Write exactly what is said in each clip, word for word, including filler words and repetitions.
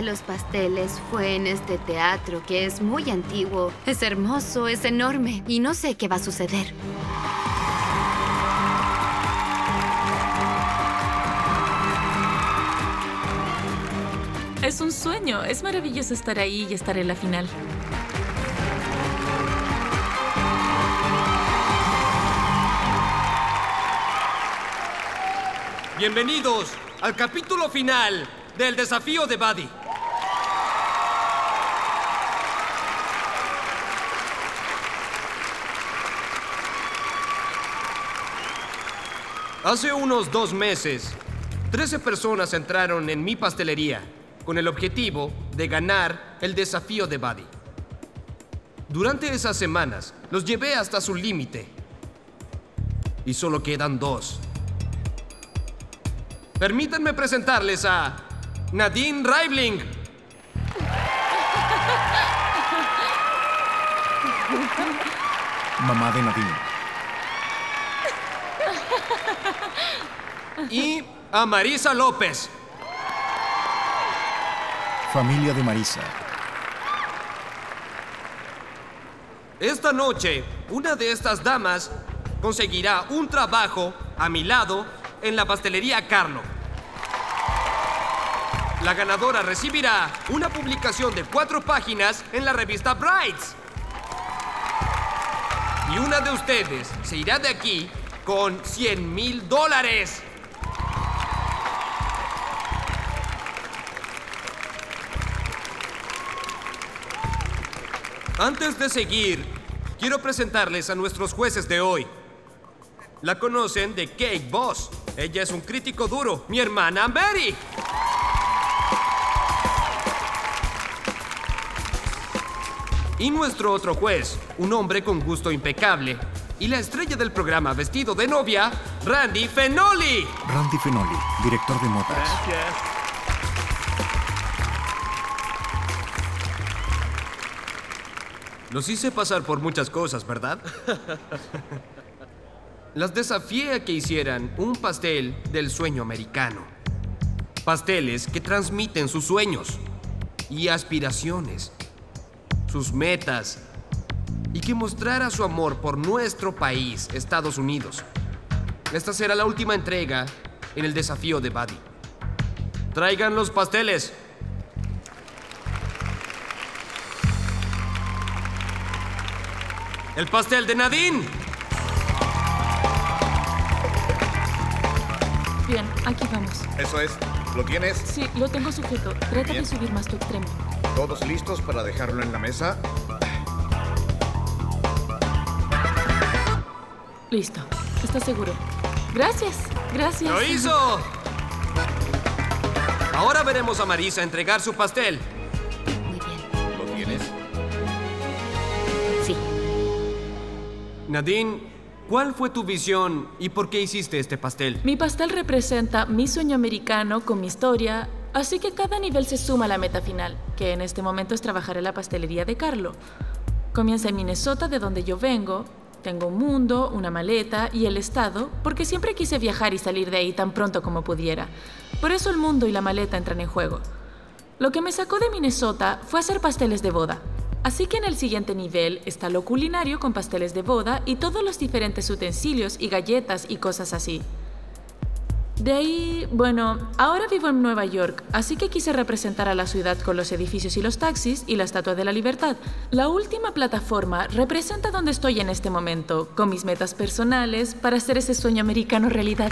los pasteles fue en este teatro, que es muy antiguo. Es hermoso, es enorme, y no sé qué va a suceder. Es un sueño. Es maravilloso estar ahí y estar en la final. Bienvenidos al capítulo final del desafío de Buddy. Hace unos dos meses, trece personas entraron en mi pastelería con el objetivo de ganar el desafío de Buddy. Durante esas semanas, los llevé hasta su límite. Y solo quedan dos. Permítanme presentarles a Nadine Raibling. Mamá de Nadine. Y a Marisa López. Familia de Marisa. Esta noche, una de estas damas conseguirá un trabajo a mi lado en la pastelería Carlo. La ganadora recibirá una publicación de cuatro páginas en la revista Brights. Y una de ustedes se irá de aquí con cien mil dólares. Antes de seguir, quiero presentarles a nuestros jueces de hoy. La conocen de Cake Boss. Ella es un crítico duro, mi hermana Mary. Y nuestro otro juez, un hombre con gusto impecable, y la estrella del programa vestido de novia, Randy Fenoli. Randy Fenoli, director de modas. Gracias. Los hice pasar por muchas cosas, ¿verdad? Las desafié a que hicieran un pastel del sueño americano. Pasteles que transmiten sus sueños y aspiraciones, sus metas, y que mostrara su amor por nuestro país, Estados Unidos. Esta será la última entrega en el desafío de Buddy. Traigan los pasteles. El pastel de Nadine. Bien, aquí vamos. Eso es. ¿Lo tienes? Sí, lo tengo sujeto. Trata Bien. de subir más tu extremo. ¿Todos listos para dejarlo en la mesa? Listo. ¿Estás seguro? Gracias. Gracias. ¡Lo hizo! Ahora veremos a Marisa entregar su pastel. Muy bien. ¿Lo tienes? Sí. Nadine, ¿cuál fue tu visión y por qué hiciste este pastel? Mi pastel representa mi sueño americano con mi historia, así que cada nivel se suma a la meta final, que en este momento es trabajar en la pastelería de Carlo. Comienza en Minnesota, de donde yo vengo. Tengo un mundo, una maleta y el estado, porque siempre quise viajar y salir de ahí tan pronto como pudiera. Por eso el mundo y la maleta entran en juego. Lo que me sacó de Minnesota fue hacer pasteles de boda. Así que en el siguiente nivel está lo culinario con pasteles de boda y todos los diferentes utensilios y galletas y cosas así. De ahí, bueno, ahora vivo en Nueva York, así que quise representar a la ciudad con los edificios y los taxis y la Estatua de la Libertad. La última plataforma representa donde estoy en este momento, con mis metas personales para hacer ese sueño americano realidad.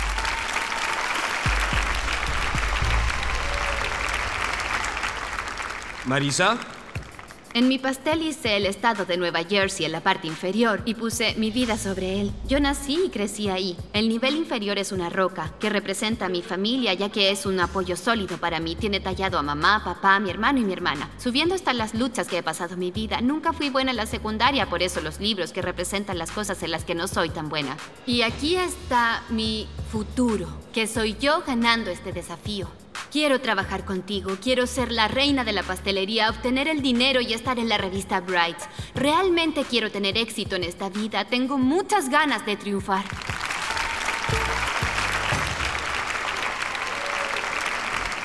Marisa. En mi pastel hice el estado de Nueva Jersey en la parte inferior y puse mi vida sobre él. Yo nací y crecí ahí. El nivel inferior es una roca que representa a mi familia, ya que es un apoyo sólido para mí. Tiene tallado a mamá, papá, mi hermano y mi hermana. Subiendo están las luchas que he pasado en mi vida. Nunca fui buena en la secundaria, por eso los libros que representan las cosas en las que no soy tan buena. Y aquí está mi futuro, que soy yo ganando este desafío. Quiero trabajar contigo, quiero ser la reina de la pastelería, obtener el dinero y estar en la revista Brights. Realmente quiero tener éxito en esta vida, tengo muchas ganas de triunfar.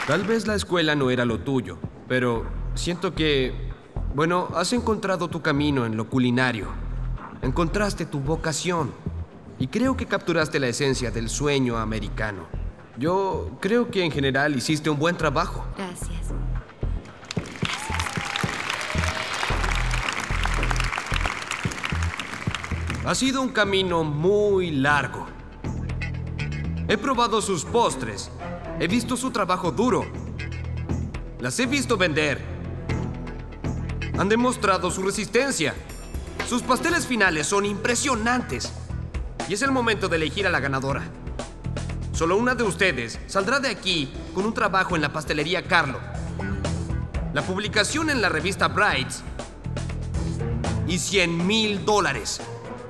Tal vez la escuela no era lo tuyo, pero siento que, bueno, has encontrado tu camino en lo culinario. Encontraste tu vocación y creo que capturaste la esencia del sueño americano. Yo creo que en general hiciste un buen trabajo. Gracias. Ha sido un camino muy largo. He probado sus postres. He visto su trabajo duro. Las he visto vender. Han demostrado su resistencia. Sus pasteles finales son impresionantes. Y es el momento de elegir a la ganadora. Solo una de ustedes saldrá de aquí con un trabajo en la pastelería Carlo, la publicación en la revista Brights y cien mil dólares.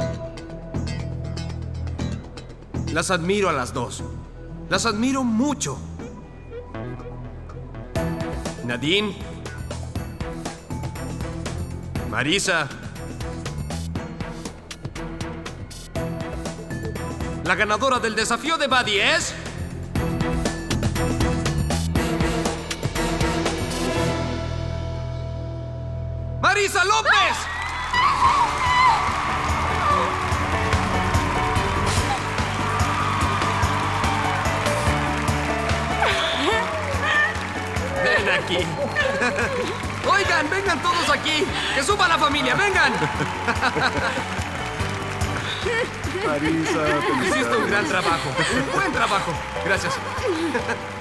Las admiro a las dos. Las admiro mucho. Nadine, Marisa, la ganadora del desafío de Buddy es... ¡Marisa López! Ven aquí. Oigan, vengan todos aquí. Que suba la familia, vengan. Marisa, Hiciste un gran trabajo, un buen trabajo. Gracias.